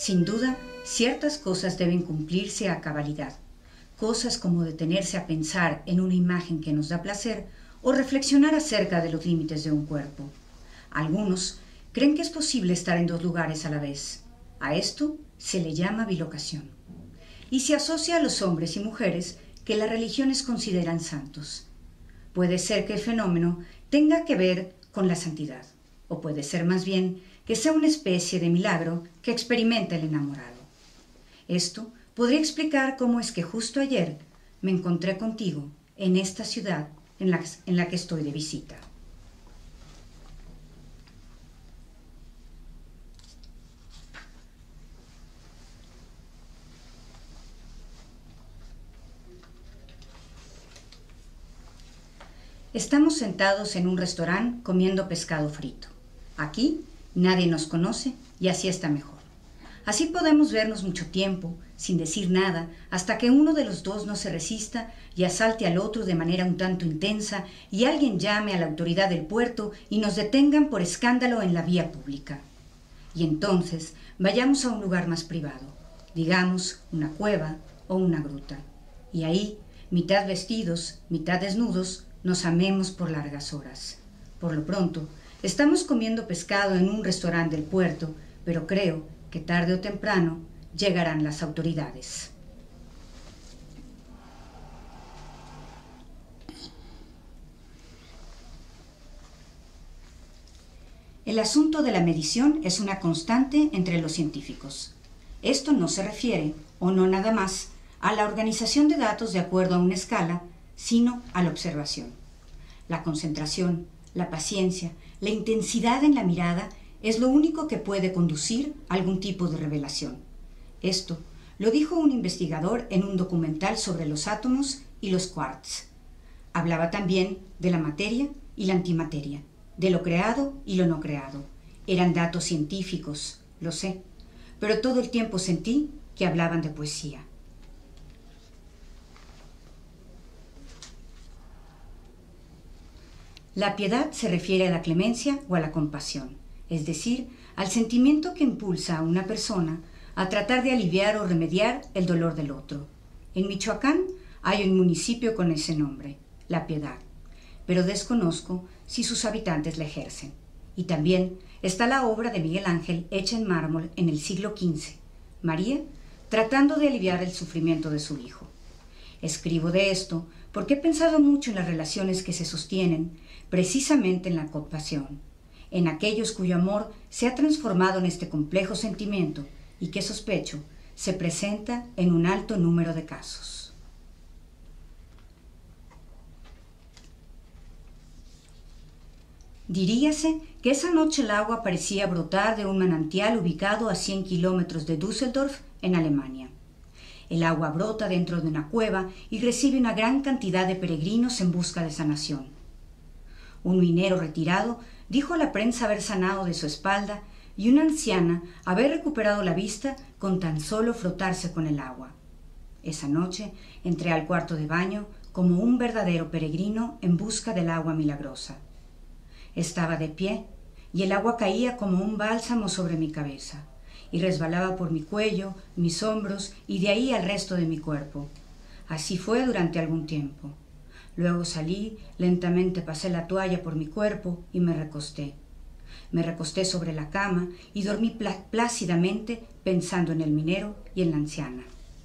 Sin duda, ciertas cosas deben cumplirse a cabalidad. Cosas como detenerse a pensar en una imagen que nos da placer o reflexionar acerca de los límites de un cuerpo. Algunos creen que es posible estar en dos lugares a la vez. A esto se le llama bilocación. Y se asocia a los hombres y mujeres que las religiones consideran santos. Puede ser que el fenómeno tenga que ver con la santidad, o puede ser más bien que sea una especie de milagro que experimenta el enamorado. Esto podría explicar cómo es que justo ayer me encontré contigo en esta ciudad en la que estoy de visita. Estamos sentados en un restaurante comiendo pescado frito. Aquí nadie nos conoce y así está mejor. Así podemos vernos mucho tiempo, sin decir nada, hasta que uno de los dos no se resista y asalte al otro de manera un tanto intensa y alguien llame a la autoridad del puerto y nos detengan por escándalo en la vía pública. Y entonces vayamos a un lugar más privado, digamos una cueva o una gruta. Y ahí, mitad vestidos, mitad desnudos, nos amemos por largas horas. Por lo pronto, estamos comiendo pescado en un restaurante del puerto, pero creo que tarde o temprano llegarán las autoridades. El asunto de la medición es una constante entre los científicos. Esto no se refiere, o no nada más, a la organización de datos de acuerdo a una escala, sino a la observación. La concentración, la paciencia, la intensidad en la mirada es lo único que puede conducir a algún tipo de revelación. Esto lo dijo un investigador en un documental sobre los átomos y los quarks. Hablaba también de la materia y la antimateria, de lo creado y lo no creado. Eran datos científicos, lo sé, pero todo el tiempo sentí que hablaban de poesía. La piedad se refiere a la clemencia o a la compasión, es decir, al sentimiento que impulsa a una persona a tratar de aliviar o remediar el dolor del otro. En Michoacán hay un municipio con ese nombre, La Piedad, pero desconozco si sus habitantes la ejercen. Y también está la obra de Miguel Ángel hecha en mármol en el siglo XV, María tratando de aliviar el sufrimiento de su hijo. Escribo de esto porque he pensado mucho en las relaciones que se sostienen precisamente en la compasión, en aquellos cuyo amor se ha transformado en este complejo sentimiento y que sospecho se presenta en un alto número de casos. Diríase que esa noche el agua parecía brotar de un manantial ubicado a 100 kilómetros de Düsseldorf, en Alemania. El agua brota dentro de una cueva y recibe una gran cantidad de peregrinos en busca de sanación. Un minero retirado dijo a la prensa haber sanado de su espalda y una anciana haber recuperado la vista con tan solo frotarse con el agua. Esa noche entré al cuarto de baño como un verdadero peregrino en busca del agua milagrosa. Estaba de pie y el agua caía como un bálsamo sobre mi cabeza y resbalaba por mi cuello, mis hombros y de ahí al resto de mi cuerpo. Así fue durante algún tiempo. Luego salí, lentamente pasé la toalla por mi cuerpo y me recosté. Me recosté sobre la cama y dormí plácidamente pensando en el minero y en la anciana.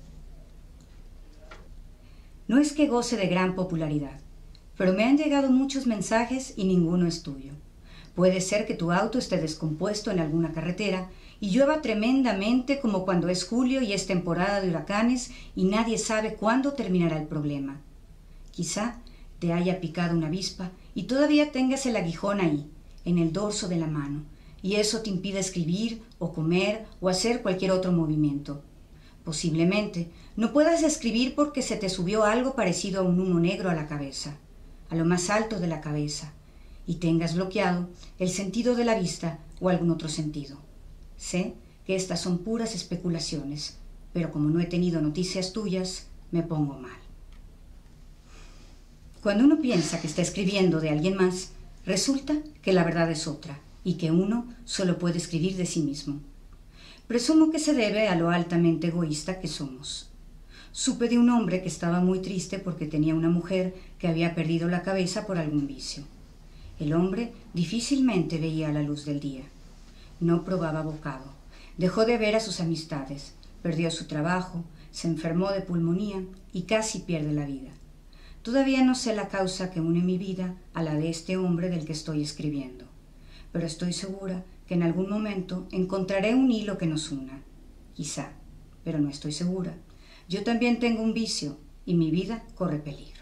No es que goce de gran popularidad, pero me han llegado muchos mensajes y ninguno es tuyo. Puede ser que tu auto esté descompuesto en alguna carretera y llueva tremendamente como cuando es julio y es temporada de huracanes y nadie sabe cuándo terminará el problema. Quizá te haya picado una avispa y todavía tengas el aguijón ahí, en el dorso de la mano, y eso te impide escribir o comer o hacer cualquier otro movimiento. Posiblemente no puedas escribir porque se te subió algo parecido a un humo negro a la cabeza, a lo más alto de la cabeza, y tengas bloqueado el sentido de la vista o algún otro sentido. Sé que estas son puras especulaciones, pero como no he tenido noticias tuyas, me pongo mal. Cuando uno piensa que está escribiendo de alguien más, resulta que la verdad es otra y que uno solo puede escribir de sí mismo. Presumo que se debe a lo altamente egoísta que somos. Supe de un hombre que estaba muy triste porque tenía una mujer que había perdido la cabeza por algún vicio. El hombre difícilmente veía la luz del día. No probaba bocado. Dejó de ver a sus amistades, perdió su trabajo, se enfermó de pulmonía y casi pierde la vida. Todavía no sé la causa que une mi vida a la de este hombre del que estoy escribiendo, pero estoy segura que en algún momento encontraré un hilo que nos una. Quizá, pero no estoy segura. Yo también tengo un vicio y mi vida corre peligro.